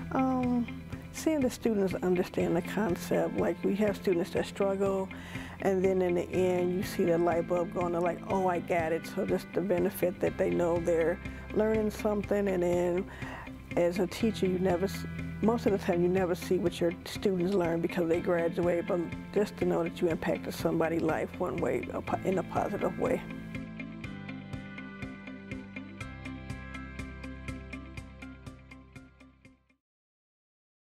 Seeing the students understand the concept, like we have students that struggle, and then in the end you see the light bulb going to like, oh, I got it. So just the benefit that they know they're learning something, and then as a teacher most of the time you never see what your students learn because they graduate, but just to know that you impacted somebody's life one way, in a positive way.